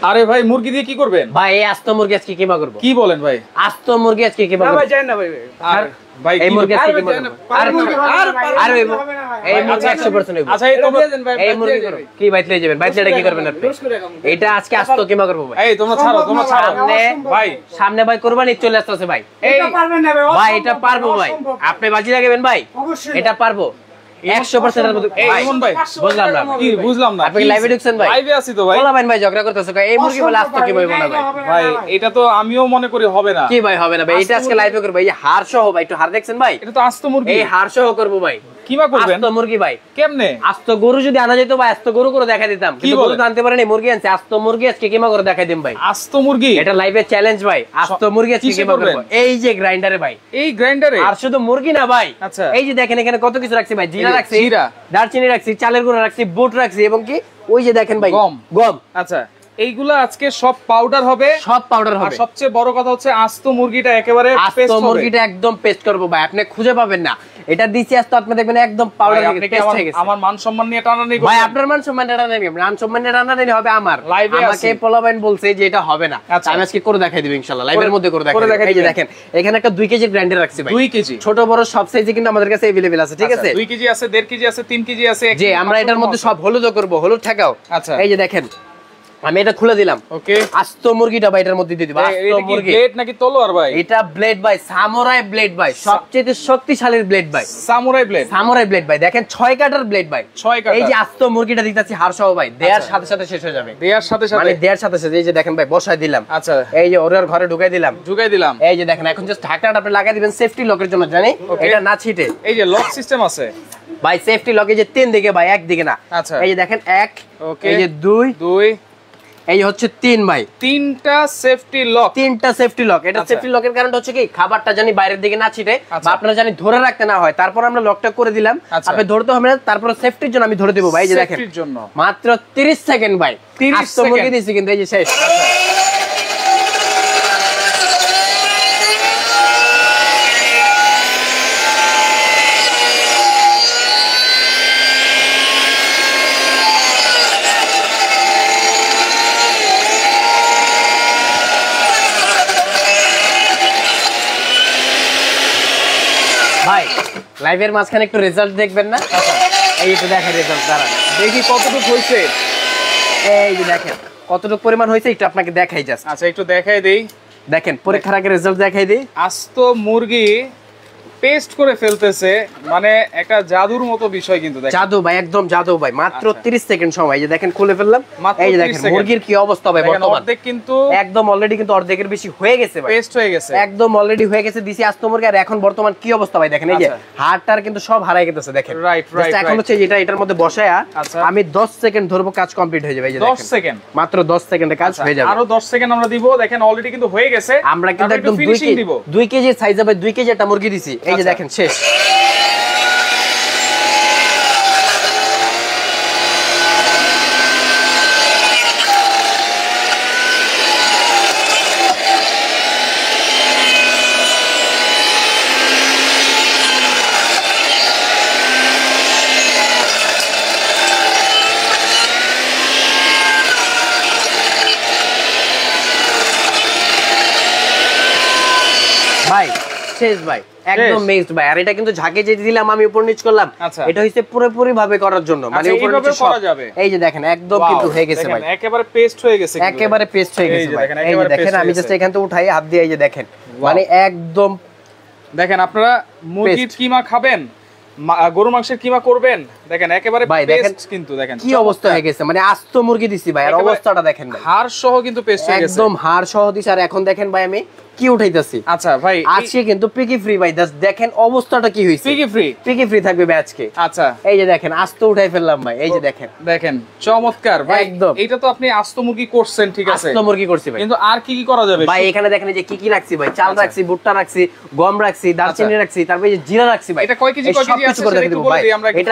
আরে ভাই মুরগি দিয়ে কি করবেন? ভাই এই আস্ত মুরগি আজকে কিমা করব। কি বলেন ভাই? আস্ত মুরগি আজকে কিমা করব। ভাই জানেন না ভাই। আর ভাই এই মুরগি আজকে কিমা করব। আর এই মুরগি 100% হইব। আচ্ছা এই তো এই মুরগি করব। কি বাইতলে যাবেন? বাইতলেটা কি করবেন আপনি? এটা আজকে আস্ত কিমা করব ভাই। এই তোমরা ছাড়ো ভাই সামনে ভাই কুরবানি চলে আসছে ভাই। এটা পারবেন না ভাই। ভাই এটা পারবো ভাই। আপনি বাজি লাগাবেন ভাই? এটা পারবো 100% এর মধ্যে। এই ইমন ভাই বুঝলাম না কি বুঝলাম না। আপনি লাইভে ঢুকছেন ভাই? লাইভে আছি তো ভাই। বলা ভাই ঝগড়া করতেছে এই মুরগি বলে আস্ত কি বলবো না ভাই? ভাই এটা তো আমিও মনে করি হবে না। কি ভাই হবে না ভাই? এটা আজকে লাইভে করব। এই হাড় সহ ভাই একটু হাড় দেখছেন ভাই? এটা তো আস্ত মুরগি। এই হাড় সহ করব ভাই। কিমা করবেন? আস্ত মুরগি ভাই। কেমনে? আস্ত গরু যদি আনা যেত ভাই আস্ত গরু করে দেখাই দিতাম, কিন্তু গরু তো আনতে পারেন এই মুরগি আনছে। আস্ত মুরগি আজকে কিমা করে দেখাই দিম ভাই। আস্ত মুরগি এটা লাইভে চ্যালেঞ্জ ভাই। আস্ত মুরগি আজকে কিমা করব। এই যে গ্রাইন্ডারে ভাই। এই গ্রাইন্ডারে? আর শুধু মুরগি না ভাই। আচ্ছা এই যে দেখেন এখানে কত কিছু রাখছি ভাই। জিরা রাখছি, দারচিনি রাখছি, চালের গুঁড়া রাখছি, বুট রাখছি এবং কি ওই যে দেখেন ভাই গম। আচ্ছা এইগুলা আজকে সব পাউডার হবে। সব পাউডার হবে। আর সবচেয়ে বড় কথা হচ্ছে আস্ত মুরগিটা একেবারে পেস্ট হবে। আস্ত মুরগিটা একদম পেস্ট করব ভাই। আপনি খুঁজে পাবেন না। এটা দিছি আস্ত আপনি দেখবেন একদম পাউডার হয়ে গেছে। আমার মান সম্মান নিয়ে টানাটানি ভাই আপনার মান সম্মান টানাটানি, মান সম্মান টানাটানি হবে আমার। আমাকে পোলাবাইন বলছে যে এটা হবে না। আমি আজকে করে দেখাই দিব ইনশাআল্লাহ। লাইভের মধ্যে করে দেখাই। এই যে দেখেন এখানে একটা 2 কেজি গ্রাইন্ডার রাখছি ভাই। 2 কেজি ছোট বড় সব সাইজে কিন্তু আমাদের কাছে अवेलेबल আছে, ঠিক আছে? 2 কেজি আছে, 1.5 কেজি আছে, 3 কেজি আছে। জি আমরা এটার মধ্যে সব হলুদও করব, হলুদ ঠাকাও। আচ্ছা এই যে দেখেন আমি এটা খুলে দিলাম। ওকে আস্ত মুরগিটা ভাই এটার মধ্যে দিয়ে দিব। আস্ত মুরগি ব্লেড নাকি তলোয়ার ভাই? এটা ব্লেড ভাই, সামুরাই ব্লেড ভাই, সবচেয়ে শক্তিশালী ব্লেড ভাই। সামুরাই ব্লেড, সামুরাই ব্লেড ভাই। দেখেন 6 কাটার ব্লেড ভাই। 6 কাটা। এই যে আস্ত মুরগিটা দিতাছি হাড় সহ ভাই, দেয়ার সাথে সাথে শেষ হয়ে যাবে। দেয়ার সাথে সাথে মানে দেয়ার সাথে সাথে এই যে দেখেন ভাই বসায় দিলাম। আচ্ছা এই যে ওর ঘরে ঢুকাই দিলাম। এই যে দেখেন এখন জাস্ট ঢাকনাটা আপনি লাগাই দিবেন সেফটি লকের জন্য, জানি এটা না ছিটে। এই যে লক সিস্টেম আছে ভাই, সেফটি লক এই যে 3 দিকে ভাই, এক দিকে না। আচ্ছা এই যে দেখেন 1, ওকে এই যে 2, এই হচ্ছে 3 ভাই। 3টা সেফটি লক, 3টা সেফটি লক। এটা সেফটি লকের কারণ হচ্ছে কি খাবারটা জানি বাইরের দিকে না ছিটে বা আপনারা জানি ধরে রাখতে না হয়। তারপর আমরা লকটা করে দিলাম, আপনি ধরতে হবে না। তারপর সেফটির জন্য আমি ধরে দেব ভাই। এই যে দেখেন মাত্র 30 সেকেন্ড ভাই। 30 সেকেন্ড দিয়েছি কিন্তু এই যে শেষ। ভাই লাইভের মাঝখানে একটু রেজাল্ট দেখবেন না? এই একটু দেখেন রেজাল্ট, দাঁড়ান দেখি কতটুকু হইছে। এই যে দেখেন কতটুকু পরিমাণ হইছে একটু আপনাকে দেখাই জাস্ট। আচ্ছা একটু দেখাই দেই। দেখেন পরীক্ষার আগে রেজাল্ট দেখাই দেই। আস্ত মুরগি পেস্ট করে ফেলতেছে, মানে একটা জাদুর মতো বিষয় কিন্তু দেখেন। জাদু ভাই, একদম জাদু ভাই। মাত্র 30 সেকেন্ড সময়। এই যে দেখেন খুলে ফেললাম। এই যে দেখেন মুরগির কি অবস্থা ভাই বর্তমানে। অর্ধেক কিন্তু একদম অলরেডি কিন্তু অর্ধেকের বেশি হয়ে গেছে ভাই, পেস্ট হয়ে গেছে একদম অলরেডি হয়ে গেছে। দিছি আস্ত মুরগি আর এখন বর্তমান কি অবস্থা ভাই দেখেন। এই যে হাড়টার কিন্তু সব হারাই গেছে দেখেন। Right right. এখন হচ্ছে এটা এটার মধ্যে বসায়া আমি 10 সেকেন্ড ধরবো, কাজ কমপ্লিট হয়ে যাবে। এই যে 10 সেকেন্ড, মাত্র 10 সেকেন্ডে কাজ হয়ে যাবে। আরো 10 সেকেন্ড আমরা দিব। দেখেন অলরেডি কিন্তু হয়ে গেছে। আমরা কিন্তু একদম 2 কেজি সাইজে ভাই 2 কেজি একটা মুরগি দিছি। এই যে দেখেন শেষ। ভাই শেষ ভাই, একদম মেজড ভাই। আর এটা কিন্তু ঝাঁকে যে দিলাম আমি উপর নিচ করলাম, এটা হইছে পুরোপুরি ভাবে করার জন্য, মানে উপর নিচ করা যাবে। এই যে দেখেন একদম কিন্তু হয়ে গেছে ভাই, একেবারে পেস্ট হয়ে গেছে, একেবারে পেস্ট হয়ে গেছে ভাই। এই যে দেখেন আমি জাস্ট এখান থেকে উঠাই হাত দিয়ে, এই যে দেখেন মানে একদম দেখেন। আপনারা মুরগির কিমা খাবেন, গরু মাংসের কিমা করবেন, দেখেন একেবারে পেস্ট কিন্তু দেখেন কি অবস্থা হয়ে গেছে। মানে আস্ত মুরগি দিছি ভাই, আর অবস্থাটা দেখেন ভাই, হাড় সহ কিন্তু পেস্ট হয়ে গেছে, একদম হাড় সহ দিছি। আর এখন দেখেন ভাই আমি কি উঠাইতাছি। আচ্ছা ভাই আজকে কিন্তু পিকি ফ্রি ভাই, দেখেন অবস্থাটা কি হইছে। পিকি ফ্রি থাকবে ভাই আজকে। আচ্ছা এই যে দেখেন আস্ত উঠাই ফেললাম ভাই। এই যে দেখেন দেখেন চমৎকার ভাই। একদম এটা তো আপনি আস্ত মুরগি করছেন, ঠিক আছে, আস্ত মুরগি করছি ভাই। কিন্তু আর কি কি করা যাবে ভাই? এখানে দেখেন যে কি কি রাখছি ভাই, চাল রাখছি, ভুট্টা রাখছি, গম রাখছি, দারচিনি রাখছি, তারপর এই যে জিরা রাখছি ভাই। এটা কয় কেজি আছে সেটা একটু বলে দিই আমরা। এটা প্রথম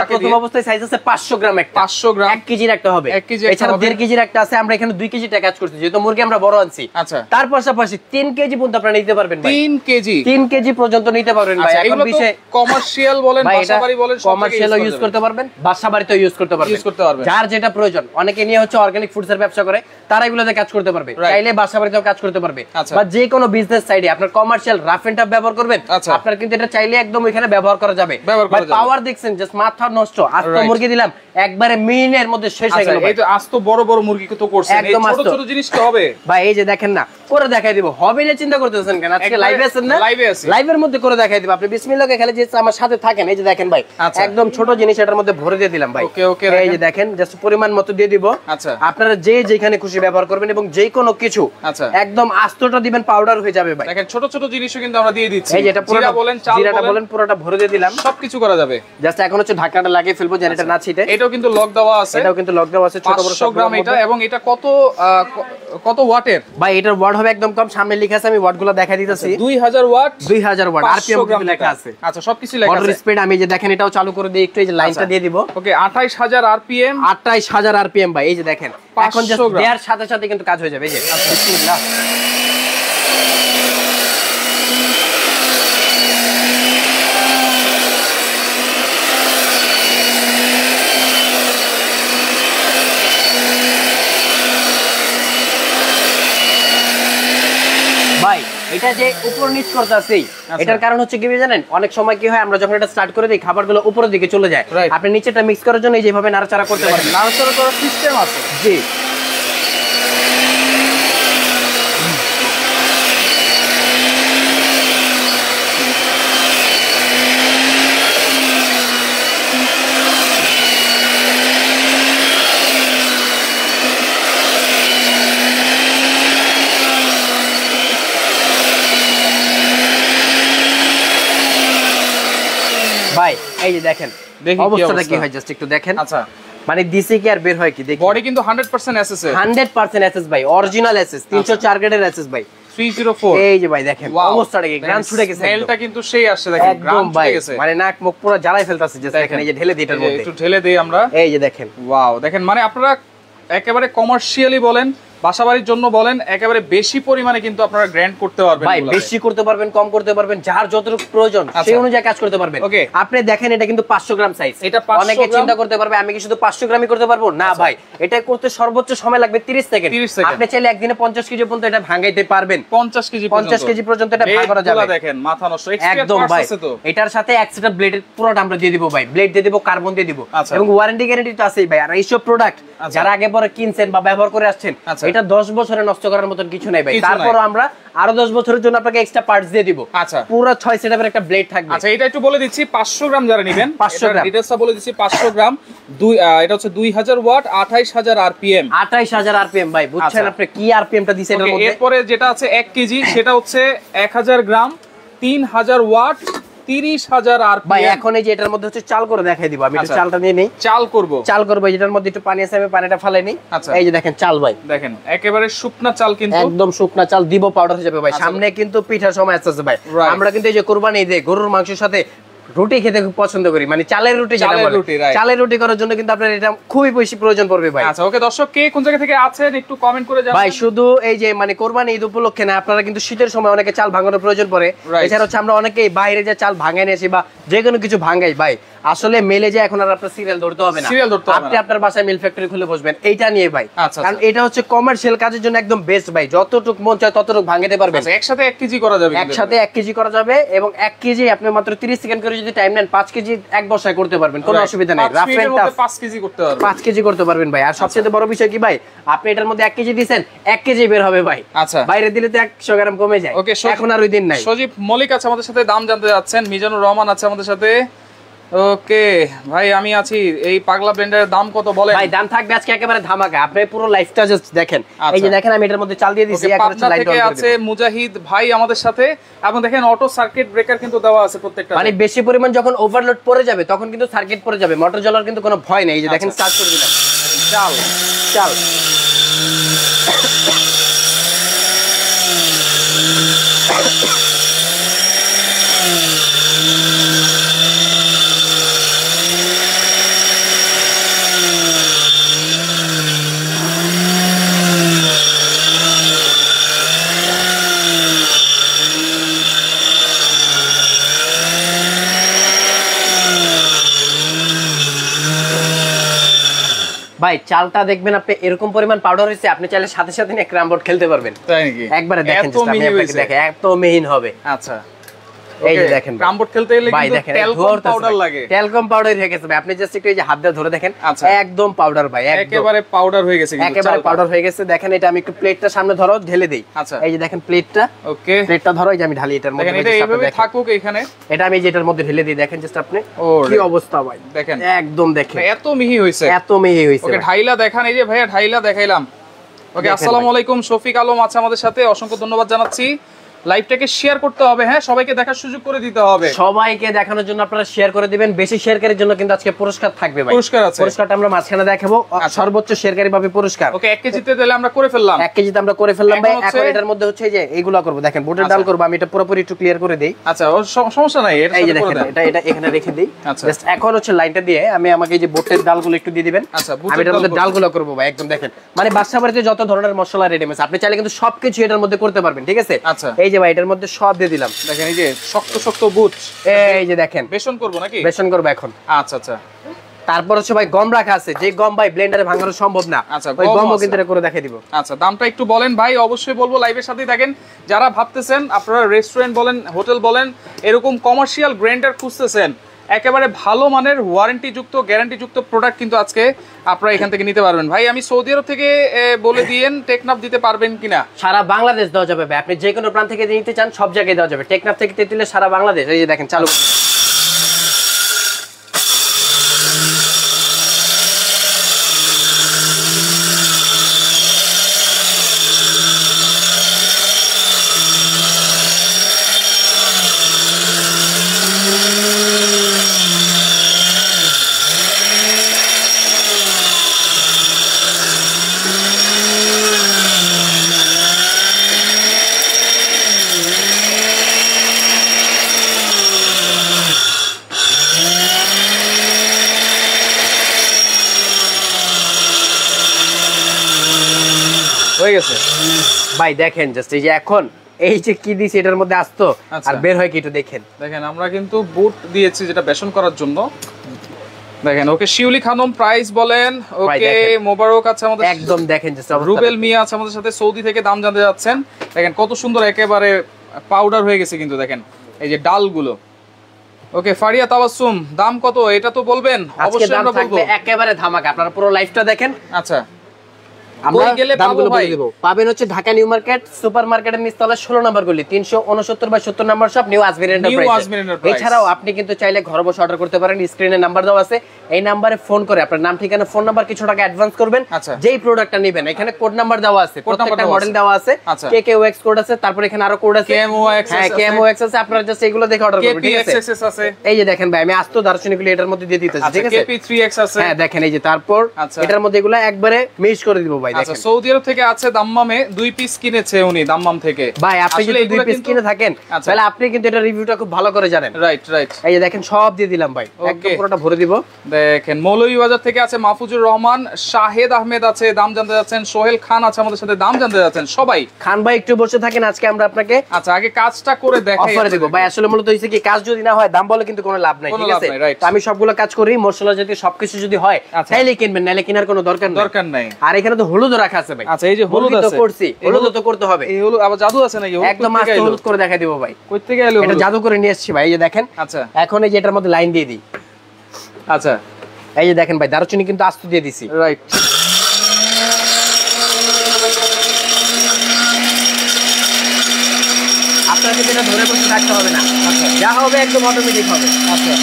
অবস্থায় সাইজ আছে 500 গ্রাম একটা, 500 গ্রাম 1 কেজির একটা হবে, এছাড়া 1.5 কেজির একটা আছে। আমরা এখানে 2 কেজি টাকা কাজ করছি, যেহেতু মুরগি আমরা বড় আনছি। আচ্ছা, তার পাশাপাশি 3 কেজি পর্যন্ত আপনারা নিতে পারবেন ভাই। 3 কেজি পর্যন্ত নিতে পারবেন ভাই। এখন বিষয় কমার্শিয়াল বলেন, বাসাবাড়ি বলেন, কমার্শিয়ালও ইউজ করতে পারবেন, বাসাবাড়িতেও ইউজ করতে পারবেন। যার যেটা প্রয়োজন, অনেকে নিয়ে হচ্ছে অর্গানিক ফুডসের ব্যবসা করে, তারা এগুলোতে কাজ করতে পারবে, চাইলে বাসাবাড়িতেও কাজ করতে পারবে। বা যে কোনো বিজনেস সাইডে আপনার কমার্শিয়াল রাফ এন্ড টাফ ব্যবহার করবেন, আপনার কিন্তু এটা চাইলে একদম ওইখানে ব্যবহার করা যাবে। ভাই পাওয়ার দেখছেন, জাস্ট মাথা নষ্ট। আস্ত মুরগি দিলাম একবারে মিনিটের মধ্যে শেষ হয়ে গেল। এই তো আস্ত বড় বড় মুরগি তো করছেন, এই ছোট ছোট জিনিস তো হবে ভাই। এই যে দেখেন না, করে দেখাই দিব। হবে না চিন্তা করতেছেন কেন? আজকে লাইভে আছেন না, লাইভের মধ্যে করে দেখাই দিব। আপনি বিসমিল্লাহকে খেলে যে আমার সাথে থাকেন। এই যে দেখেন ভাই, একদম ছোট জিনিস এটার মধ্যে ভরে দিয়ে দিলাম ভাই। ওকে ওকে, এই যে দেখেন, জাস্ট পরিমাণ মতো দিয়ে দিব। আচ্ছা, আপনারা যে যেখানে খুশি ব্যবহার করবেন এবং যে কোনো কিছু একদম আস্তটা দিবেন, পাউডার হয়ে যাবে ভাই। দেখেন ছোট ছোট জিনিসও কিন্তু আমরা দিয়ে দিচ্ছি। এই যে এটা পুরোটা বলেন, জিরাটা বলেন, পুরোটা ভরে দিয়ে দিলাম, সবকিছু করা যাবে। জাস্ট এখন হচ্ছে ঢাকনাটা লাগিয়ে ফেলবো যেন এটা না ছিটে। এটাও কিন্তু লক দেওয়া আছে, এটাও কিন্তু লক দেওয়া আছে, ছোট বড় 500 গ্রাম এটা। এবং এটা কত ওয়াটের ভাই? এটার ওয়াট হবে একদম কম, সামনে লেখা আছে, আমি ওয়াটগুলো দেখাই দিতেছি। 2000 ওয়াট, 2000 ওয়াট, আরপিএম কিন্তু লেখা আছে। আচ্ছা, সবকিছু লেখা আছে। মোটর স্পিড আমি যে দেখেন এটাও চালু করে দিই একটু, এই যে লাইনটা দিয়ে দিব। ওকে, 28000 আরপিএম, 28000 আরপিএম ভাই। এই যে দেখেন, এখন জাস্ট দেওয়ার সাথে সাথে কিন্তু কাজ হয়ে যাবে। এই যে বিসমিল্লাহ। ভাই এটা যে উপর নিচ করতেছি, এটার কারণ হচ্ছে কি জানেন? অনেক সময় কি হয়, আমরা যখন এটা স্টার্ট করে দিই, খাবারগুলো উপরের দিকে চলে যায়। আপনি নিচেটা মিক্স করার জন্য যেভাবে নাড়াচাড়া করতে পারেন, নাড়াচাড়া করার সিস্টেম আছে। জি, ভাই এই যে দেখেন অবস্থাটা কি হয়, জাস্ট একটু দেখেন। আচ্ছা, মানে দিসি কি আর বের হয় কি? দেখি বডি কিন্তু 100% এসএস, 100% এসএস ভাই, অরিজিনাল এসএস, 304 গ্রেডের এসএস ভাই, 304। এই যে ভাই দেখেন অবস্থাটা কি, গ্রান ছুটে গেছে, স্মেলটা কিন্তু সেই আসছে। দেখেন গ্রান ছুটে গেছে, মানে নাক মুখ পুরো জ্বালাই ফেলতাছে। জাস্ট দেখেন, এই যে ঢেলে দিই এটার মধ্যে, একটু ঢেলে দেই আমরা। এই যে দেখেন, ওয়াও, দেখেন মানে আপনারা একেবারে কমার্শিয়ালি বলেন, বাসাবাড়ির জন্য বলেন, একেবারে বেশি পরিমাণে কিন্তু আপনারা গ্র্যান্ড করতে পারবেন ভাই। বেশি করতে পারবেন, কম করতে পারবেন, যার যতটুকু প্রয়োজন সেই অনুযায়ী কাজ করতে পারবেন। আপনি দেখেন এটা কিন্তু 500 গ্রাম সাইজ। এটা 500 অনেকে চিন্তা করতে পারবে আমি কি শুধু 500 গ্রামই করতে পারবো? না ভাই, এটা করতে সর্বোচ্চ সময় লাগবে 30 সেকেন্ড। আপনি চাইলে একদিনে 50 কেজি পর্যন্ত এটা ভাঙাইতে পারবেন। 50 কেজি পর্যন্ত এটা ভাঙ করা যাবে। দেখেন মাথা নষ্ট, একদম ভাই। এটার সাথে এক সেট ব্লেড পুরোটা আমরা দিয়ে দিব ভাই, ব্লেড দিয়ে দিব, কার্বন দিয়ে দিব, এবং ওয়ারেন্টি গ্যারান্টি তো আছেই ভাই। আর এইসব প্রোডাক্ট যারা আগে পরে কিনছেন বা ব্যবহার করে আসছেন, এটা 10 বছরে নষ্ট করার মতন কিছু নাই ভাই। তারপর আমরা আরো 10 বছরের জন্য আপনাকে এক্সট্রা পার্টস দিয়ে দিব। আচ্ছা, পুরো 6 সেটআপের একটা ব্লেড থাকবে। আচ্ছা, এটা একটু বলে দিচ্ছি, 500 গ্রাম যারা নেবেন, 500 গ্রাম ডিটেইলসটা বলে দিচ্ছি। 500 গ্রাম এটা হচ্ছে 2000 ওয়াট, 28000 আরপিএম, 28000 আরপিএম ভাই। বুঝছেন আপনি কি আরপিএমটা দিছেন এর মধ্যে? এরপরে যেটা আছে 1 কেজি, সেটা হচ্ছে 1000 গ্রাম, 3000 ওয়াট, 30000 আরপিএম। ভাই এখন এই যে এটার মধ্যে হচ্ছে চাল করে দেখাই দিব। আমি একটু চালটা নিয়ে নেই, চাল করব। এটার মধ্যে একটু পানি আছে, আমি পানিটা ফেলাই নেই। এই যে দেখেন চাল ভাই, দেখেন একেবারে শুকনা চাল, কিন্তু একদম শুকনা চাল দিব, পাউডার হয়ে যাবে ভাই। সামনে কিন্তু পিঠার সময় আসছে ভাই। আমরা কিন্তু এই যে কুরবানি ঈদে গরুর মাংসের সাথে রুটি খেতে খুব পছন্দ করি, মানে চালের রুটি যেটা বলে, চালের রুটি করার জন্য কিন্তু আপনার এটা খুবই বেশি প্রয়োজন পড়বে ভাই। আচ্ছা, ওকে দর্শক, কে কোন জায়গা থেকে আছেন একটু কমেন্ট করে জানান ভাই। শুধু এই যে মানে কুরবানি ঈদ উপলক্ষে না, আপনারা কিন্তু শীতের সময় অনেকে চাল ভাঙানোর প্রয়োজন পড়ে। এছাড়া হচ্ছে আমরা অনেকেই বাইরে যে চাল ভাঙাই নিয়ে আসি বা যে কোনো কিছু ভাঙাই ভাই, আসলে মেলে যে এখন আর আপনার সিরিয়াল ধরতে হবে না, আপনি আপনার বাসায় মিল ফ্যাক্টরি খুলে বসবেন এইটা নিয়ে ভাই। কারণ এটা হচ্ছে কমার্শিয়াল কাজের জন্য একদম বেস্ট ভাই। যতটুকু মন চায় ততটুকু ভাঙাতে পারবেন। একসাথে 1 কেজি করা যাবে, একসাথে 1 কেজি করা যাবে, এবং 1 কেজি আপনি মাত্র 30 সেকেন্ড করে যদি টাইম নেন, 5 কেজি এক বসায় করতে পারবেন, কোনো অসুবিধা নেই। রাফ এন্ড টাফ 5 কেজি করতে পারবেন, 5 কেজি করতে পারবেন ভাই। আর সবচেয়ে বড় বিষয় কি ভাই, আপনি এটার মধ্যে 1 কেজি দিবেন, 1 কেজি বের হবে ভাই। আচ্ছা, বাইরে দিলে তো 100 গ্রাম কমে যায়। এখন আর ওই দিন নাই। সজীব মল্লিক আছে আমাদের সাথে, দাম জানতে যাচ্ছেন। মিজানুর রহমান আছে আমাদের সাথে। ওকে ভাই, আমি আছি। এই পাগলা ব্লেন্ডারের দাম কত বলেন ভাই? দাম থাকবে আজকে একেবারে ধামাকা। আপনি পুরো লাইফটা জাস্ট দেখেন। এই যে দেখেন আমি এটার মধ্যে চাল দিয়ে দিয়েছি। এখন লাইট অন আছে মুজাহিদ ভাই আমাদের সাথে, এবং দেখেন অটো সার্কিট ব্রেকার কিন্তু দেওয়া আছে প্রত্যেকটা। মানে বেশি পরিমাণ যখন ওভারলোড পড়ে যাবে তখন কিন্তু সার্কিট পড়ে যাবে, মোটর জ্বলার কিন্তু কোনো ভয় নেই। এই যে দেখেন স্টার্ট করে দিলাম, চাল চাল। ভাই চালটা দেখবেন আপনি এরকম পরিমাণ পাউডার হয়েছে, আপনি চাইলে সাথে সাথে নিয়ে ক্রাম বোর্ড খেলতে পারবেন। তাই নাকি? একবারে দেখেন, আমি আপনাকে দেখেন এত মিহিন হবে। আচ্ছা, এই যে দেখেন ক্রাম বোর্ড খেলতে গেলে কিন্তু ট্যালকম পাউডার লাগে। ট্যালকম পাউডার হয়ে গেছে ভাই, আপনি জাস্ট একটু এই যে হাত দিয়ে ধরে দেখেন, একদম পাউডার ভাই, একেবারে পাউডার হয়ে গেছে, একেবারে পাউডার হয়ে গেছে। দেখেন এটা আমি একটু প্লেটটা সামনে ধরো, ঢেলে দেই। আচ্ছা, এই যে দেখেন প্লেটটা, ওকে প্লেটটা ধরো, এই যে আমি ঢালি এটার মধ্যে, দেখেন এটা এইভাবে থাকুক এখানে, এটা আমি যেটার মধ্যে ঢেলে দিই। দেখেন জাস্ট আপনি কি অবস্থা ভাই, দেখেন একদম দেখেন এত মিহি হইছে, এত মিহি হইছে। ওকে ঢাইলা দেখান, এই যে ভাইয়া ঢাইলা দেখাইলাম। ওকে, আসসালামু আলাইকুম, শফিক আলম আছে আমাদের সাথে, অসংখ্য ধন্যবাদ জানাচ্ছি। লাইভটাকে শেয়ার করতে হবে, হ্যাঁ সবাইকে দেখার সুযোগ করে দিতে হবে, সবাইকে দেখানোর জন্য আপনারা শেয়ার করে দিবেন। বেশি শেয়ারকারীর জন্য কিন্তু আজকে পুরস্কার থাকবে ভাই, পুরস্কার আছে, পুরস্কারটা আমরা মাঝখানে দেখাবো, সর্বোচ্চ শেয়ারকারী পাবে পুরস্কার। ওকে 1 কেজিতে দিলে আমরা করে ফেললাম, 1 কেজিতে আমরা করে ফেললাম ভাই। এখন এটার মধ্যে হচ্ছে যে এইগুলা করব, দেখেন বুটের ডাল করব, আমি এটা পুরোপুরি একটু ক্লিয়ার করে দেই। আচ্ছা, সমস্যা নাই, এটা এই যে দেখেন এটা এখানে রেখে দেই। জাস্ট এখন হচ্ছে লাইনটা দিয়ে আমি আমাকে এই যে বুটের ডালগুলো একটু দিয়ে দিবেন। আচ্ছা, আমি এটার মধ্যে ডালগুলো করব ভাই, একদম দেখেন মানে বাসা বাড়িতে যত ধরনের মশলা রেডি আছে আপনি চাইলে কিন্তু সবকিছু এটার মধ্যে করতে পারবেন, ঠিক আছে? আচ্ছা, এই যে ভাই এটার মধ্যে সব দিয়ে দিলাম। দেখেন এই যে শক্ত শক্ত বুট, এই যে দেখেন বেসন করব নাকি? বেসন করব এখন। আচ্ছা আচ্ছা, তারপর হচ্ছে ভাই গম রাখা আছে, যে গম ভাই ব্লেন্ডারে ভাঙানো সম্ভব না, আচ্ছা ওই গমও কিন্তু এটা করে দেখিয়ে দিব। আচ্ছা, দামটা একটু বলেন ভাই, অবশ্যই বলবো, লাইভের সাথেই থাকেন। যারা ভাবতেছেন আপনারা রেস্টুরেন্ট বলেন, হোটেল বলেন, এরকম কমার্শিয়াল গ্রাইন্ডার খুঁজতেছেন, একেবারে ভালো মানের ওয়ারেন্টি যুক্ত গ্যারান্টি যুক্ত প্রোডাক্ট কিন্তু আজকে আপনারা এখান থেকে নিতে পারবেন। ভাই আমি সৌদি আরব থেকে বলে দিয়েন টেকনাফ দিতে পারবেন কিনা? সারা বাংলাদেশ দেওয়া যাবে ভাই, আপনি যে কোনো প্রান্ত থেকে নিতে চান সব জায়গায় দেওয়া যাবে। টেকনাফ থেকে দিলে সারা বাংলাদেশ। এই যে দেখেন চালু হয়ে গেছে ভাই। দেখেন জাস্ট এই যে এখন এই যে কি দিছি এটার মধ্যে আসতো আর বের হয় কি একটু দেখেন। দেখেন আমরা কিন্তু বুট দিয়েছি যেটা বেসন করার জন্য। দেখেন ওকে শিউলি খানম প্রাইস বলেন, ওকে মোবারক আছে আমাদের, একদম দেখেন জাস্ট রুবেল মিয়া আছে আমাদের সাথে, সৌদি থেকে দাম জানতে যাচ্ছেন। দেখেন কত সুন্দর একেবারে পাউডার হয়ে গেছে কিন্তু, দেখেন এই যে ডালগুলো। ওকে ফারিয়া তাবাসসুম দাম কত এটা তো বলবেন, অবশ্যই আমরা বলবো, একেবারে ধামাকা। আপনারা পুরো লাইভটা দেখেন। আচ্ছা, আমরা দামগুলো বলে দেব। পাবেন হচ্ছে ঢাকা নিউ মার্কেট সুপার মার্কেটের নিচতলা 16 নম্বর গলি 369 বা 70 নম্বর শপ নিউ আজমির এন্টারপ্রাইজ। এছাড়াও আপনি কিন্তু চাইলে ঘরে বসে অর্ডার করতে পারেন, স্ক্রিনে নাম্বার দেওয়া আছে, এই নাম্বারে ফোন করে আপনার নাম ঠিকানা ফোন নাম্বার কিছু টাকা অ্যাডভান্স করবেন। যেই প্রোডাক্টটা নেবেন এখানে কোড নাম্বার দেওয়া আছে, প্রত্যেকটা মডেল দেওয়া আছে, KKOX কোড আছে, তারপর এখানে আরো কোড আছে, KMOX আছে, আপনারা জাস্ট এগুলো দেখে অর্ডার করবেন, ঠিক আছে? এই যে দেখেন ভাই আমি আস্ত দার্শনিকগুলো এটার মধ্যে দিয়ে দিতেছি, ঠিক আছে? KP3X আছে, হ্যাঁ দেখেন এই যে, তারপর এটার মধ্যে এগুলো একবারে মিক্স করে দিব ভাই। দেখেন সৌদি আরব থেকে আছে দাম্মামে 2 পিস কিনেছে উনি দাম্মাম থেকে। ভাই আপনি যদি 2 পিস কিনে থাকেন তাহলে আপনি কিন্তু এটা রিভিউটা খুব ভালো করে জানেন। রাইট রাইট, এই যে দেখেন সব দিয়ে দিলাম ভাই, একদম পুরোটা ভরে দিব। দেখেন মৌলভীবাজার থেকে আছে মাহফুজুর রহমান, শাহেদ আহমেদ আছে দাম জানতে যাচ্ছেন, সোহেল খান আছে আমাদের সাথে দাম জানতে যাচ্ছেন। সবাই খান ভাই একটু বসে থাকেন, আজকে আমরা আপনাকে আচ্ছা আগে কাজটা করে দেখাই অফারে দেব ভাই। আসলে মূলত হইছে কি, কাজ যদি না হয় দাম বলে কিন্তু কোনো লাভ নাই, ঠিক আছে? তো আমি সবগুলো কাজ করি, মশলা যদি সবকিছু যদি হয় তাইলে কিনবেন, নাইলে কেনার কোনো দরকার নাই। আর এখানে তো হলুদ রাখা আছে ভাই। আচ্ছা এই যে হলুদ আছে, করছি হলুদ তো করতে হবে। এই হলুদ আবার জাদু আছে নাকি? একদম আস্তে হলুদ করে দেখাই দিব ভাই। কই থেকে এলো? এটা জাদু করে নিয়ে আসছি ভাই, এই যে দেখেন। আচ্ছা এখন এই যে এটার মধ্যে লাইন দিয়ে দিই। আচ্ছা এই যে দেখেন ভাই দারুচিনি কিন্তু আস্ত দিয়ে দিছি। রাইট, আপনাকে এটা ধরে বসে থাকতে হবে না, আচ্ছা যা হবে একদম অটোমেটিক হবে। আচ্ছা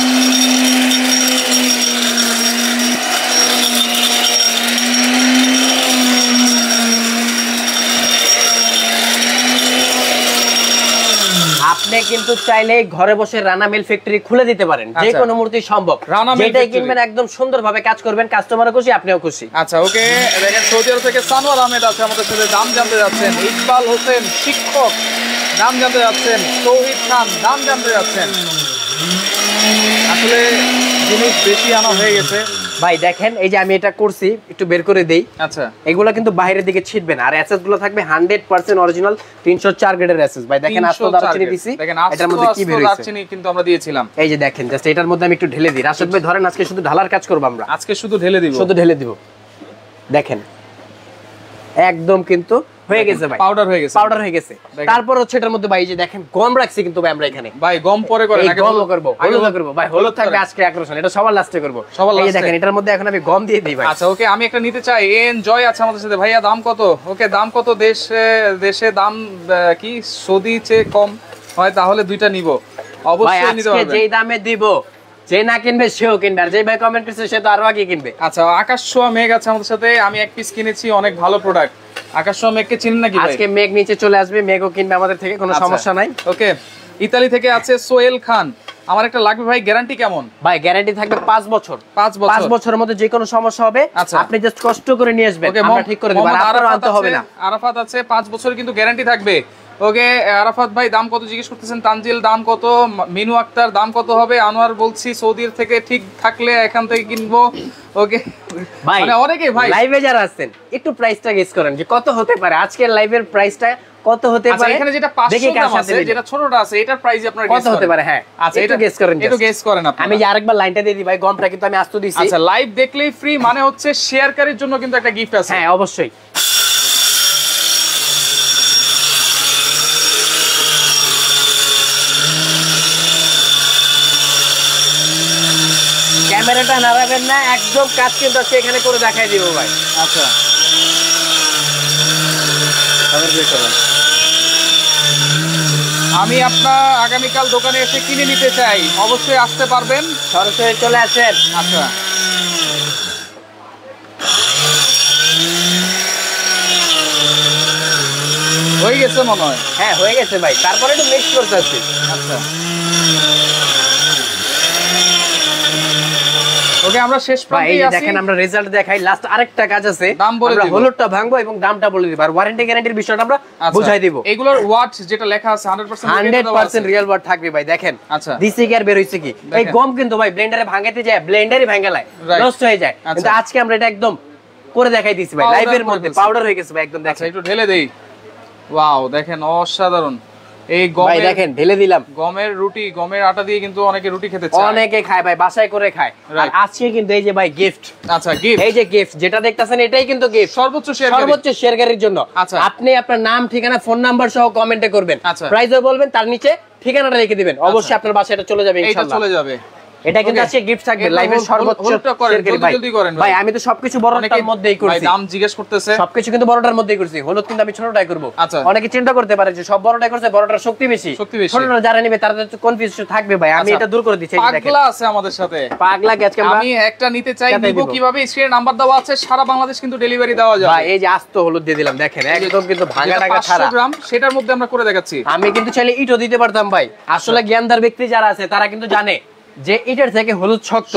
আপনি কিন্তু চাইলে ঘরে বসে রানা মিল ফ্যাক্টরি খুলে দিতে পারেন, যে কোনো মুহূর্তে সম্ভব। যেটাই কিনবেন একদম সুন্দরভাবে কাজ করবেন, কাস্টমারও খুশি আপনিও খুশি। আচ্ছা ওকে দেখেন সৌদি আরব থেকে সানোয়ার আহমেদ আছে আমাদের সাথে দাম জানতে যাচ্ছেন, ইকবাল হোসেন শিক্ষক দাম জানতে যাচ্ছেন, তৌহিদ খান দাম জানতে যাচ্ছেন। আসলে জিনিস বেশি আনা হয়ে গেছে ভাই। দেখেন এই যে আমি এটা করছি, একটু বের করে দেই। আচ্ছা এগুলা কিন্তু বাইরের দিকে ছিটবে না, আর এসএস গুলো থাকবে 100% অরিজিনাল 304 গ্রেডের এসএস ভাই। দেখেন আস্ত দারচিনি দিছি, এটার মধ্যে কি বের হইছে দারচিনি কিন্তু আমরা দিয়েছিলাম। এই যে দেখেন জাস্ট এটার মধ্যে আমি একটু ঢেলে দিই। রাশেদ ভাই ধরেন আজকে শুধু ঢালার কাজ করব আমরা, আজকে শুধু ঢেলে দিব, শুধু ঢেলে দিব। দেখেন একদম কিন্তু হয়ে গেছে ভাই, পাউডার হয়ে গেছে, পাউডার হয়ে গেছে। তারপর হচ্ছে এটার মধ্যে ভাই যে দেখেন গম রাখছি কিন্তু ভাই আমরা এখানে, ভাই গম পরে করেন, আগে গম করব, হলুদ করব ভাই, হলুদ থাকবে আজকে আকর্ষণ, এটা সবার লাস্টে করব। এই দেখেন এটার মধ্যে এখন আমি গম দিয়ে দিই ভাই। আচ্ছা ওকে, আমি একটা নিতে চাই, এনজয় আছে আমাদের সাথে। ভাইয়া দাম কত? ওকে দাম কত? দেশে দাম কি সৌদি চেয়ে কম হয় তাহলে দুইটা নিব, অবশ্যই নিতে পারবেন। যেই দামে দিব, যে না কিনবে সেও কিনবে, আর যে ভাই কমেন্ট করছে সে তো আরো আগে কিনবে। আচ্ছা আকাশ ছোঁয়া মেঘ আছে আমাদের সাথে, আমি এক পিস কিনেছি, অনেক ভালো প্রোডাক্ট। আকাশ ছোঁয়া মেঘকে চিনেন নাকি ভাই? আজকে মেঘ নিচে চলে আসবে, মেঘও কিনবে আমাদের থেকে, কোনো সমস্যা নাই। ওকে, ইতালি থেকে আছে সোহেল খান, আমার একটা লাগবে ভাই, গ্যারান্টি কেমন? ভাই গ্যারান্টি থাকবে 5 বছর। 5 বছরের মধ্যে যে কোনো সমস্যা হবে আপনি জাস্ট কষ্ট করে নিয়ে আসবেন, আমরা ঠিক করে দেব, আর আপনার আনতে হবে না। আরাফাত আছে 5 বছর কিন্তু গ্যারান্টি থাকবে। ওকে আরাফাত ভাই দাম কত জিজ্ঞেস করতেছেন? তানজিল দাম কত? মিনু আক্তার দাম কত হবে? আনোয়ার বলছি সৌদির থেকে ঠিক থাকলে এখান থেকে কিনবো। ওকে ভাই মানে অনেকে ভাই লাইভে যারা আছেন একটু প্রাইসটা গেস করেন যে কত হতে পারে, আজকের লাইভের প্রাইসটা কত হতে পারে। এখানে যেটা 500 গ্রাম আছে, যেটা ছোটটা আছে, এটার প্রাইস আপনারা কত হতে পারে? হ্যাঁ আচ্ছা একটু গেস করেন, একটু গেস করেন আপনারা। আমি যে আরেকবার লাইনটা দিয়ে দিই ভাই, গমটা কিন্তু আমি আস্ত দিছি। আচ্ছা লাইভ দেখলেই ফ্রি মানে হচ্ছে শেয়ারকারীর জন্য কিন্তু একটা গিফট আছে। হ্যাঁ অবশ্যই। ক্যামেরাটা নাড়াবেন না, একদম কাজ কিন্তু আজকে এখানে করে দেখাই দিব ভাই। আচ্ছা আমি আপনার আগামীকাল দোকানে এসে কিনে নিতে চাই, অবশ্যই আসতে পারবেন, সরাসরি চলে আসেন। আচ্ছা হয়ে গেছে মনে হয়। হ্যাঁ হয়ে গেছে ভাই, তারপরে একটু মিক্স করতে আসছি। আচ্ছা ওকে আমরা শেষ প্রান্তে আছি, দেখেন আমরা রেজাল্ট দেখাই, লাস্ট আরেকটা কাজ আছে, দাম বলে দিব, হলুদটা ভাঙবো এবং দামটা বলে দিব, আর ওয়ারেন্টি গ্যারান্টির বিষয়টা আমরা বুঝাই দিব। এগুলোর ওয়াট যেটা লেখা আছে 100% রিয়েল ওয়াট থাকবে ভাই। দেখেন আচ্ছা দিছি কি আর বের হইছে কি, এই গম কিন্তু ভাই ব্লেন্ডারে ভাঙাতে যায়, ব্লেন্ডারই ভাঙালায় নষ্ট হয়ে যায়, কিন্তু আজকে আমরা এটা একদম করে দেখাই দিছি ভাই, লাইভের মধ্যে পাউডার হয়ে গেছে ভাই একদম। দেখেন একটু ঢেলে দেই, ওয়াও দেখেন অসাধারণ। এই গম দেখেন ঢেলে দিলাম, গমের রুটি, গমের আটা দিয়ে কিন্তু অনেকে রুটি খেতে চায়, অনেকে খায় ভাই, বাসায় করে খায়। আর আজকে কিন্তু এই যে ভাই গিফট, আচ্ছা গিফট, এই যে গিফট যেটা দেখতাছেন এটাই কিন্তু গিফট, সর্বোচ্চ শেয়ারকারীর জন্য। আচ্ছা আপনি আপনার নাম ঠিকানা ফোন নাম্বার সহ কমেন্টে করবেন, প্রাইসও বলবেন, তার নিচে ঠিকানাটা রেখে দিবেন, অবশ্যই আপনার বাসায় এটা চলে যাবে ইনশাআল্লাহ, চলে যাবে। এটা কিন্তু আজকে গিফট থাকবে লাইভের সর্বোচ্চ জলদি করেন ভাই। আমি তো সবকিছু বড়টার মধ্যেই করছি ভাই, দাম জিজ্ঞেস করতেছে, সবকিছু কিন্তু বড়টার মধ্যেই করছি, হলুদ কিন্তু আমি ছোটটাই করব। অনেকে চিন্তা করতে পারে যে সব বড়টাই করছে, বড়টার শক্তি বেশি, ছোটটা যারা নেবে তাদের তো কনফিউশন থাকবে ভাই, আমি এটা দূর করে দিচ্ছি। পাগলা আছে আমাদের সাথে, পাগলা আজকে আমি একটা নিতে চাই, নিব কিভাবে? স্ক্রিনে নাম্বার দেওয়া আছে, সারা বাংলাদেশ কিন্তু ডেলিভারি দেওয়া যায় ভাই। এই যে আস্ত হলুদ দিয়ে দিলাম, দেখেন একদম কিন্তু ভাঙা টাকা ছাড়া 500 গ্রাম, সেটার মধ্যে আমরা করে দেখাচ্ছি। আমি কিন্তু চাইলে ইটও দিতে পারতাম ভাই, আসলে জ্ঞানদার ব্যক্তি যারা আছে তারা কিন্তু জানে যে এটার থেকে হলুদ শক্ত।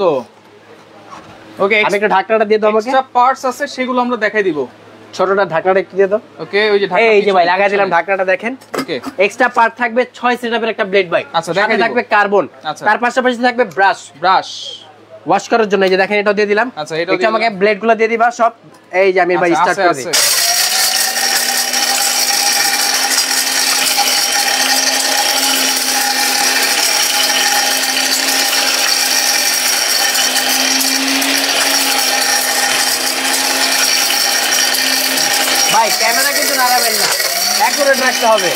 ওকে আমি একটু ঢাকনাটা দিয়ে দাও আমাকে, এক্সট্রা পার্টস আছে সেগুলো আমরা দেখাই দিব। ছোটটা ঢাকনাটা একটু দিয়ে দাও। ওকে ওই যে ঢাকনা, এই যে ভাই লাগাই দিলাম ঢাকনাটা, দেখেন ওকে এক্সট্রা পার্ট থাকবে 6 সেটআপের একটা ব্লেড ভাই। আচ্ছা দেখাই থাকবে কার্বন, তার পাশাপাশি থাকবে ব্রাশ ওয়াশ করার জন্য। এই যে দেখেন এটাও দিয়ে দিলাম। আচ্ছা এটা আমাকে ব্লেডগুলো দিয়ে দিবা সব। এই যে আমি ভাই স্টার্ট করে দিই। ভাই ক্যামেরা কিন্তু নাড়াবেন না, অ্যাকুরেট রাখতে হবে।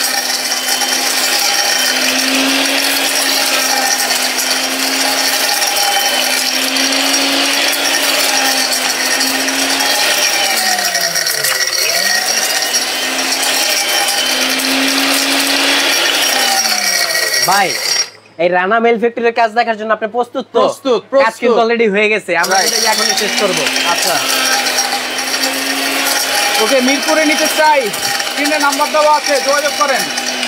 ভাই এই রানা মেল ফ্যাক্টরির কাজ দেখার জন্য আপনি প্রস্তুত তো? কাজ কিন্তু অলরেডি হয়ে গেছে, আমরা এটা এখন শেষ করব। আচ্ছা ওকে মিরপুরে নিতে চাই, স্ক্রিনে নাম্বার দেওয়া আছে, যোগাযোগ করেন।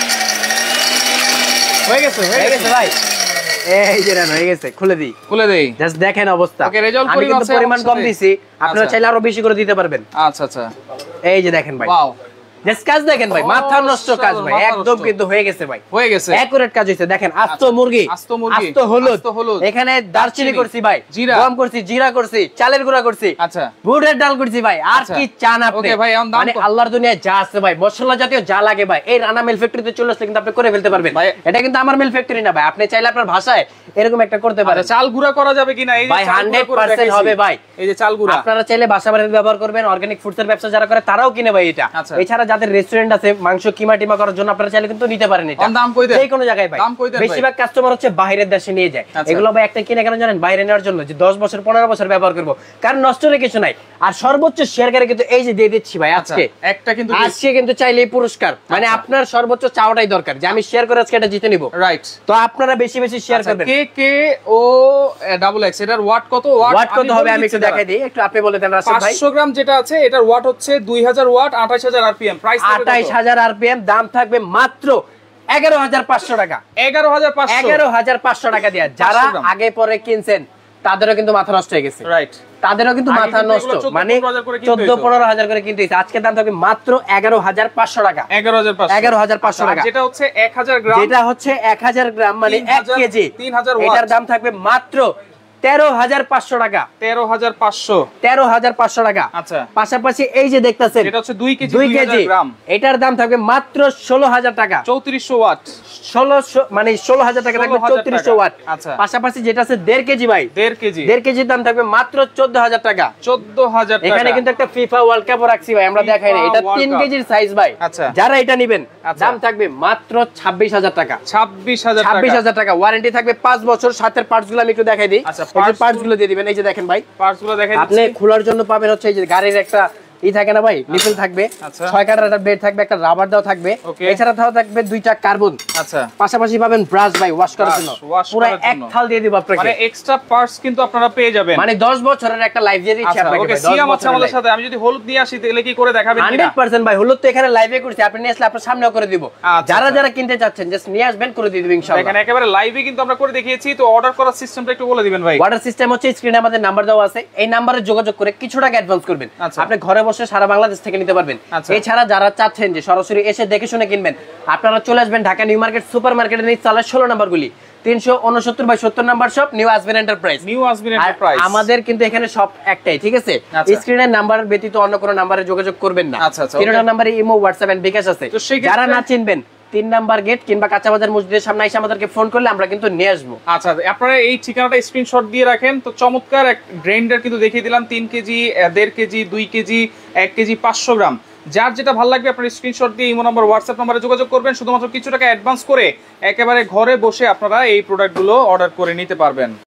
হয়ে গেছে ভাই, এই যে রান হয়ে গেছে, খুলে দেই জাস্ট দেখেন অবস্থা। ওকে রেজাল্ট আমি কিন্তু পরিমাণ কম দিছি, আপনারা চাইলে আরো বেশি করে দিতে পারবেন। আচ্ছা এই যে দেখেন ভাই, ওয়াও জাস্ট কাজ দেখেন ভাই, মাথা নষ্ট কাজ ভাই, একদম কিন্তু হয়ে গেছে ভাই, হয়ে গেছে একুরেট কাজ হইছে। দেখেন আস্ত মুরগি, আস্ত হলুদ, এখানে দারচিনি করছি ভাই, গম করছি, জিরা করছি, চালের গুঁড়া করছি, আচ্ছা বুটের ডাল করছি ভাই, আর কি চান আপনি? ওকে ভাই, মানে আল্লাহর দুনিয়ায় যা আছে ভাই, মশলা জাতীয় যা লাগে ভাই, এই রানা মিল ফ্যাক্টরিতে চলে আসলে কিন্তু আপনি করে ফেলতে পারবেন। এটা কিন্তু আমার মিল ফ্যাক্টরি না ভাই, আপনি চাইলে আপনার ভাষায় এরকম একটা করতে পারেন। চাল গুঁড়া করা যাবে কিনা? এই যে ভাই 100% হবে ভাই, এই যে চাল গুঁড়া আপনারা চাইলে বাসা বাড়িতে ব্যবহার করবেন, অর্গানিক ফুডস এর ব্যবসা যারা করে তারাও কিনে ভাই এটা। এছাড়া যাদের রেস্টুরেন্ট আছে মাংস কিমা টিমা করার জন্য আপনারা চাইলে কিন্তু নিতে পারেন এটা। দাম কই দেন? যে কোনো জায়গায় ভাই, বেশিরভাগ কাস্টমার হচ্ছে বাইরের দেশে নিয়ে যায়। এগুলো ভাই একটা কিনে কেন জানেন? বাইরে নেওয়ার জন্য, যে 10 বছর 15 বছর ব্যবহার করব, কারণ নষ্ট হলে কিছু নাই। আর সর্বোচ্চ শেয়ার করে কিন্তু এই যে দিয়ে দিচ্ছি ভাই আজকে, একটা কিন্তু আজকে কিন্তু চাইলে এই পুরস্কার, মানে আপনার সর্বোচ্চ চাওয়াটাই দরকার যে আমি শেয়ার করে আজকে এটা জিতে নিব, রাইট? তো আপনারা বেশি বেশি শেয়ার করবেন। K K O double X, এটার ওয়াট কত? ওয়াট কত হবে আমি একটু দেখাই দিই, একটু আপনি বলে দেন রাশিদ ভাই। 500 গ্রাম যেটা আছে এটার ওয়াট হচ্ছে 2000 ওয়াট, 28000 আরপিএম, প্রাইস 28000 আরপিএম, দাম থাকবে মাত্র 11500 টাকা। 11500 টাকা দিয়ে যারা আগে পরে কিনছেন তাদেরও কিন্তু মাথা নষ্ট হয়ে গেছে, রাইট? তাদেরও কিন্তু মাথা নষ্ট, মানে 14-15 করে কিনতে হইছে। আজকে দাম থাকবে মাত্র 11500 টাকা। 11500 টাকা, যেটা হচ্ছে 1000 গ্রাম, যেটা হচ্ছে 1000 গ্রাম মানে 1 কেজি। 3000 ওয়াট, এটার দাম থাকবে মাত্র 13500 টাকা। 13500 টাকা। আচ্ছা, পাশাপাশি এই যে দেখতেছেন এটা হচ্ছে 2 কেজি 2000 গ্রাম, এটার দাম থাকবে মাত্র 16000 টাকা। 3400 ওয়াট, 1600 মানে 16000 টাকা থাকবে 3400 ওয়াট। আচ্ছা, পাশাপাশি যেটা আছে 1.5 কেজি ভাই, 1.5 কেজির দাম থাকবে মাত্র 14000 টাকা। 14000 টাকা। এখানে কিন্তু একটা ফিফা ওয়ার্ল্ড কাপ রাখছি ভাই, আমরা দেখাই না, এটা 3 কেজির সাইজ ভাই। আচ্ছা, যারা এটা নেবেন দাম থাকবে মাত্র 26000 টাকা। 26000 টাকা, ওয়ারেন্টি থাকবে 5 বছর। সাথের পার্টস গুলো আমি একটু দেখাই দিই। আচ্ছা, পার্টস গুলো দিয়ে দিবেন, এই যে দেখেন ভাই, পার্টস গুলো দেখাই আপনি খোলার জন্য পাবেন হচ্ছে এই যে গাড়ির একটা থাকে না ভাই, নিপল থাকবে, 6 কাটার একটা ব্লেড থাকবে, একটা রাবার দাও থাকবে, এছাড়া থাকবে 2টা কার্বন। আচ্ছা, পাশাপাশি পাবেন ব্রাশ ভাই, ওয়াশ করার জন্য পুরো এক থাল দিয়ে দিব আপনাকে, মানে এক্সট্রা পার্টস কিন্তু আপনারা পেয়ে যাবেন, মানে 10 বছরের একটা লাইফ দিয়ে দিচ্ছি আপনাকে। ওকে, সিয়াম আছে আমাদের সাথে। আমি যদি হলুদ নিয়ে আসি তাহলে কি করে দেখাবেন? 100% ভাই, হলুদ তো এখানে লাইভে করছি, আপনি নিয়ে আসলে আপনার সামনেও করে দিব। যারা যারা কিনতে চাচ্ছেন জাস্ট নিয়ে আসবেন, করে দিয়ে দিব ইনশাআল্লাহ। দেখেন একেবারে লাইভে কিন্তু আমরা করে দেখিয়েছি। তো অর্ডার করার সিস্টেমটা একটু বলে দিবেন ভাই। অর্ডার সিস্টেম হচ্ছে স্ক্রিনে আমাদের নাম্বার দেওয়া আছে, এই নম্বরে যোগাযোগ করে কিছু টাকা অ্যাডভান্স করবেন, আপনি ঘরে বসে সারা বাংলাদেশ থেকে নিতে পারবেন। এছাড়া যারা চাচ্ছেন যে সরাসরি এসে দেখে শুনে কিনবেন, আপনারা চলে আসবেন ঢাকা নিউ মার্কেট সুপার মার্কেটের নিচ তলায় 16 নম্বর গুলি, 369/70 নম্বর শপ, নিউ আসবিন এন্টারপ্রাইজ। আমাদের কিন্তু এখানে শপ একটাই, ঠিক আছে? স্ক্রিনের নাম্বার ব্যতীত অন্য কোনো নম্বরে যোগাযোগ করবেন না। তিনটা নম্বরে ইমো, হোয়াটসঅ্যাপ এন্ড বিকাশ আছে। যারা না চিনবেন 3 নাম্বার গেট কিংবা কাঁচা বাজার মসজিদের সামনে এসে আমাদেরকে ফোন করলে আমরা কিন্তু নিয়ে আসবো। আচ্ছা, আপনারা এই ঠিকানাটা স্ক্রিনশট দিয়ে রাখেন। তো চমৎকার এক গ্রাইন্ডার কিন্তু দেখিয়ে দিলাম, 3 KG, 1.5 KG, 2 KG, 1 KG 500 gram. যার যেটা ভালো লাগবে আপনারা স্ক্রিনশট দিয়ে ইমো নাম্বার, হোয়াটসঅ্যাপ নাম্বারে যোগাযোগ করবেন। শুধুমাত্র কিছু টাকা অ্যাডভান্স করে একেবারে ঘরে বসে আপনারা এই প্রোডাক্টগুলো অর্ডার করে নিতে পারবেন।